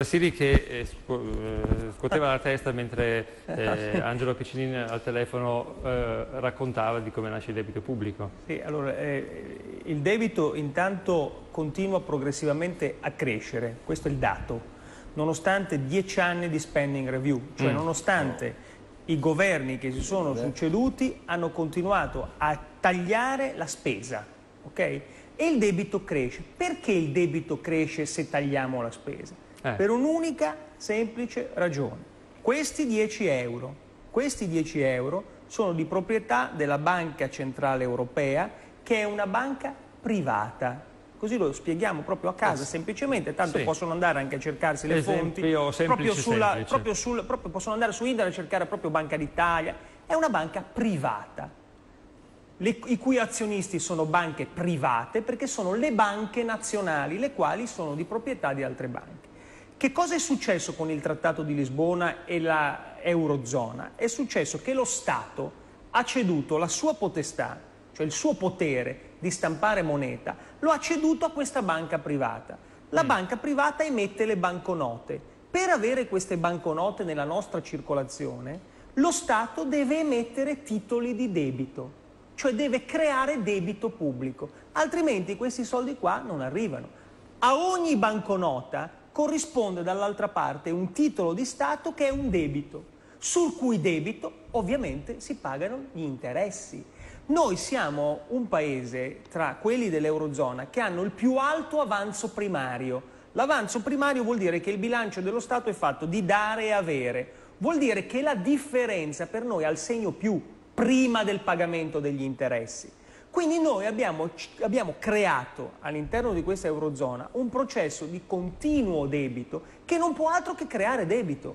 Siri che scuoteva la testa mentre Angelo Piccinini al telefono raccontava di come nasce il debito pubblico. Sì, allora, il debito intanto continua progressivamente a crescere, questo è il dato, nonostante 10 anni di spending review, cioè nonostante i governi che si sono succeduti hanno continuato a tagliare la spesa, ok? E il debito cresce. Perché il debito cresce se tagliamo la spesa? Per un'unica semplice ragione. Questi 10 euro sono di proprietà della Banca Centrale Europea, che è una banca privata. Così lo spieghiamo proprio a casa, semplicemente, tanto possono andare anche a cercarsi le fonti. Possono andare su internet a cercare proprio Banca d'Italia. È una banca privata, i cui azionisti sono banche private perché sono le banche nazionali, le quali sono di proprietà di altre banche. Che cosa è successo con il Trattato di Lisbona e la Eurozona? È successo che lo Stato ha ceduto la sua potestà, cioè il suo potere di stampare moneta, lo ha ceduto a questa banca privata. La banca privata emette le banconote. Per avere queste banconote nella nostra circolazione, lo Stato deve emettere titoli di debito, cioè deve creare debito pubblico, altrimenti questi soldi qua non arrivano. A ogni banconota corrisponde dall'altra parte un titolo di Stato che è un debito, sul cui debito ovviamente si pagano gli interessi. Noi siamo un paese tra quelli dell'Eurozona che hanno il più alto avanzo primario. L'avanzo primario vuol dire che il bilancio dello Stato è fatto di dare e avere, vuol dire che la differenza per noi ha il segno più prima del pagamento degli interessi. Quindi noi abbiamo creato all'interno di questa Eurozona un processo di continuo debito che non può altro che creare debito.